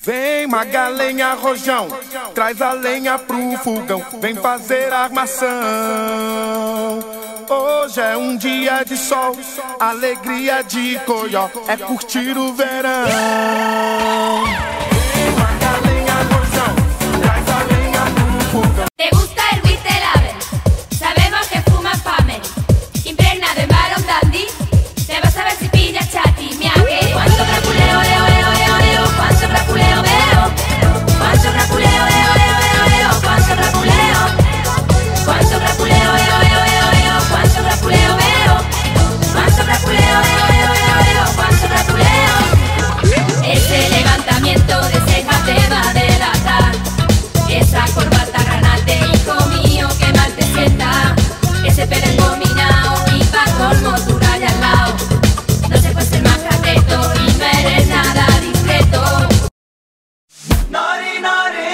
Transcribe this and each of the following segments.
Vem Magalenha Rojão, traz a lenha pro fogão, vem fazer armação. Hoje é um dia de sol, alegria de coió, é curtir o verão. Vem Magalenha Rojão, traz a lenha pro fogão. ¿Te gusta el Whistler? Sabemos que fumas Pamel, impregnado en Baron Dandy. Te vas a ver si pilla chati, miaque. Cuánto crapuleo, leo, leo, leo, leo. Cuánto crapuleo veo. Cuánto crapuleo, leo, leo, leo, leo. Cuánto crapuleo. Cuánto crapuleo, leo, leo, leo, leo. Cuánto crapuleo veo. Cuánto crapuleo, leo, leo, leo, leo. Cuánto crapuleo. Ese levantamiento de ceja te va a delatar. Esa corbata granate, hijo mío, que mal te sienta. Ese pelo engominado y pa' colmo tu raya al lado. No se puede ser más cateto y no eres nada discreto. Nari, nari.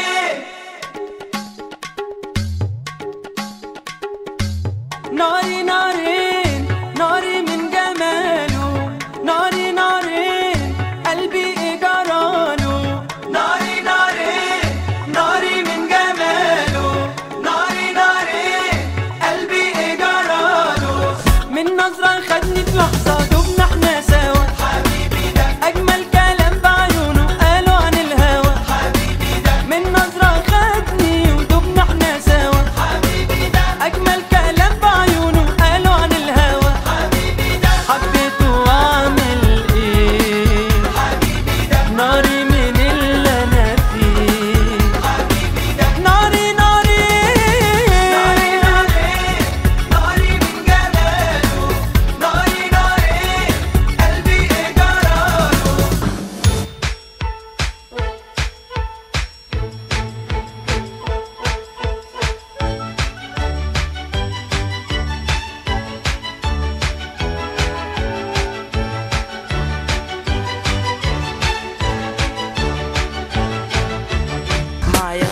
ناري نارين ناري من جماله ناري نارين قلبي إجراله ناري نارين ناري من جماله ناري نارين قلبي إجراله من نظرة خدني في لحظة دبنا احنا سوا حبيبي ده أجمل كلام بعيونه قالوا عن الهوى حبيبي ده من نظرة خدني ودبنا احنا سوا حبيبي ده أجمل كلام بعيونه قالوا عن الهوى حبيبي ده حبيته وأعمل إيه حبيبي ده ناري من اللي أنا فيه حبيبي ده ناري ناري ناري ناري ناري من جماله ناري ناري قلبي إجراله Maya,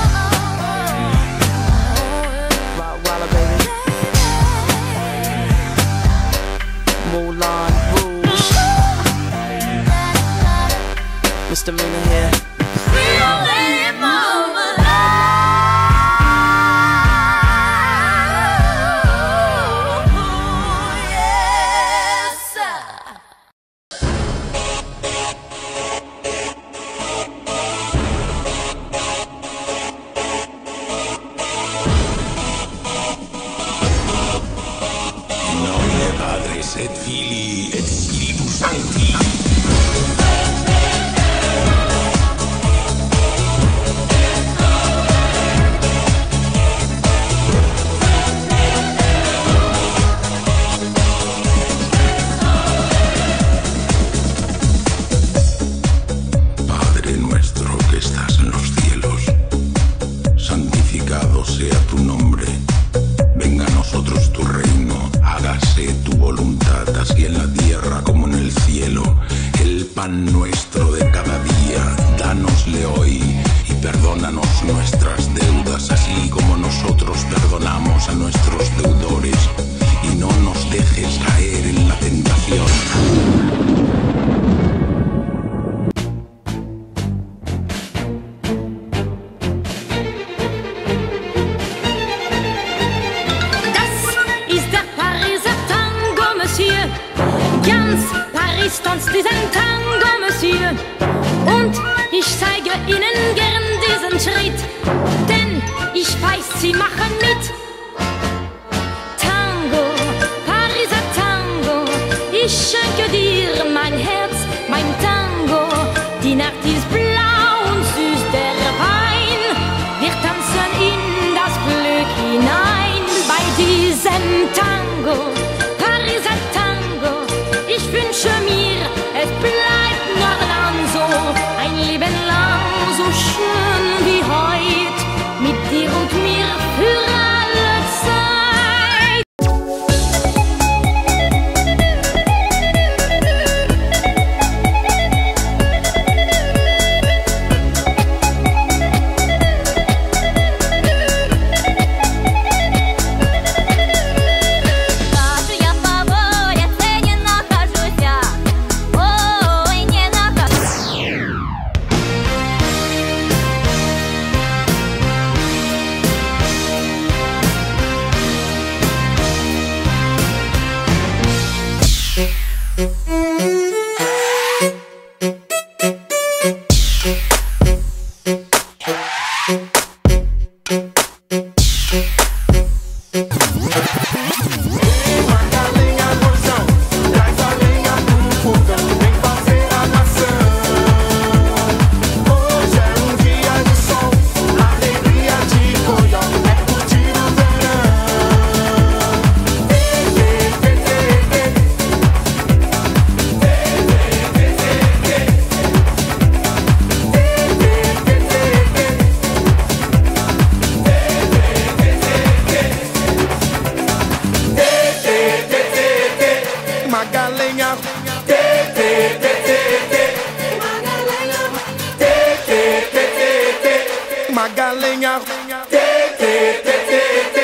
Rottweiler baby, Moulin Rouge, Misdemeanor here. Padres et Filii et Spiritus Sancti. Padre nuestro que estás en los cielos, santificado sea tu nombre. Venga a nosotros tu reino, hágase tu voluntad, así en la tierra como en el cielo. El pan nuestro de cada día, dánosle hoy, y perdónanos nuestras deudas, así como nosotros perdonamos a nuestros deudores. Y no nos dejes caer en la tentación. Ganz Paris tanzt diesen Tango, Monsieur. Und ich zeige Ihnen gern diesen Schritt, denn ich weiß, Sie machen mit. Tango, Pariser Tango, ich schenke dir mein Herz, mein Tango. Die Nacht ist blau und süß der Wein. Wir tanzen in das Glück hinein bei diesem Tango. Pariser Tango, ich wünsche mir, es bleibt noch lang so, ein Leben lang so schön wie heut, mit dir und mir für alle Magalenha. Te, te, te, te, te.